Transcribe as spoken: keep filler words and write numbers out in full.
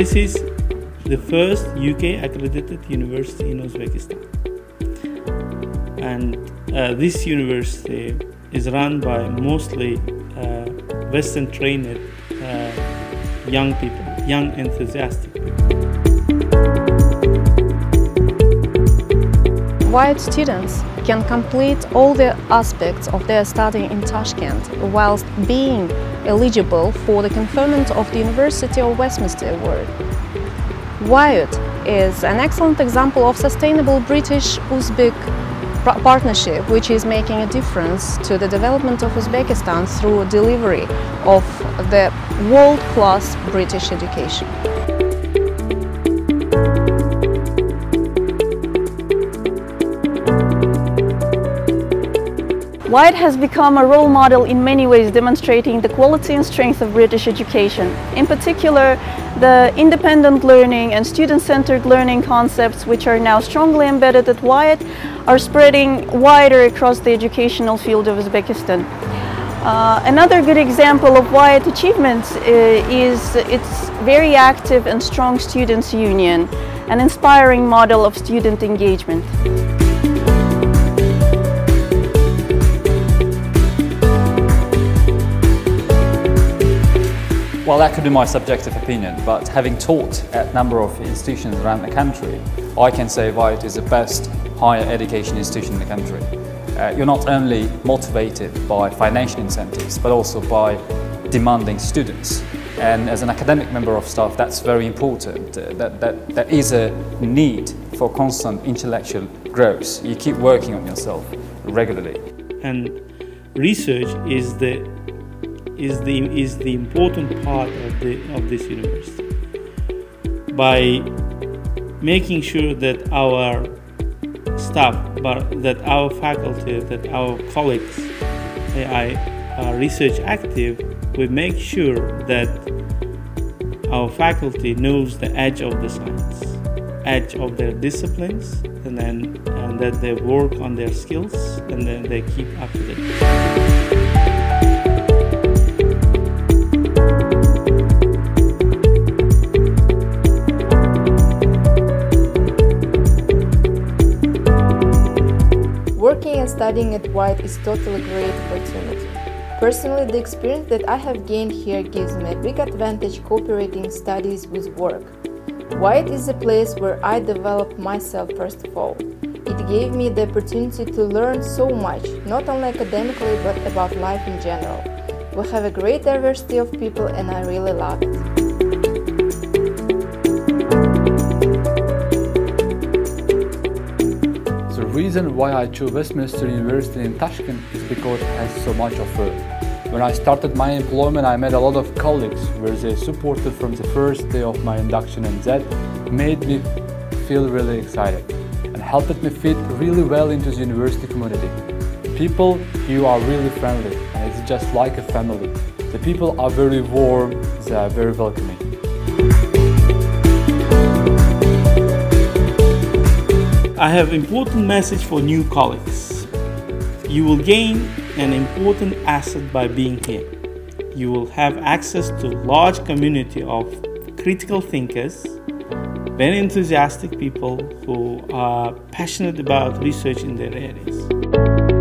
this is the first U K accredited university in Uzbekistan. And uh, this university is run by mostly uh, Western trained uh, young people, young enthusiastic people. Wyatt students can complete all the aspects of their study in Tashkent whilst being eligible for the conferment of the University of Westminster Award. Wyatt is an excellent example of sustainable British-Uzbek partnership, which is making a difference to the development of Uzbekistan through delivery of the world-class British education. Wyatt has become a role model in many ways, demonstrating the quality and strength of British education. In particular, the independent learning and student-centered learning concepts, which are now strongly embedded at Wyatt, are spreading wider across the educational field of Uzbekistan. Uh, another good example of Wyatt achievements uh, is its very active and strong students' union, an inspiring model of student engagement. Well, that could be my subjective opinion, but having taught at a number of institutions around the country, I can say Wyatt is the best higher education institution in the country. Uh, you're not only motivated by financial incentives, but also by demanding students. And as an academic member of staff, that's very important. Uh, that, that, that is a need for constant intellectual growth. You keep working on yourself regularly. And research is the is the is the important part of the of this university. By making sure that our staff, but that our faculty, that our colleagues are research active, we make sure that our faculty knows the edge of the science, edge of their disciplines, and then and that they work on their skills, and then they keep up to date. Working and studying at Wyatt is totally great opportunity. Personally, the experience that I have gained here gives me a big advantage cooperating studies with work. Wyatt is a place where I developed myself first of all. It gave me the opportunity to learn so much, not only academically but about life in general. We have a great diversity of people and I really love it. The reason why I chose Westminster University in Tashkent is because it has so much offer. When I started my employment, I met a lot of colleagues where they supported from the first day of my induction, and that made me feel really excited and helped me fit really well into the university community. People here are really friendly and it's just like a family. The people are very warm, they are very welcoming. I have important message for new colleagues. You will gain an important asset by being here. You will have access to a large community of critical thinkers, very enthusiastic people who are passionate about research in their areas.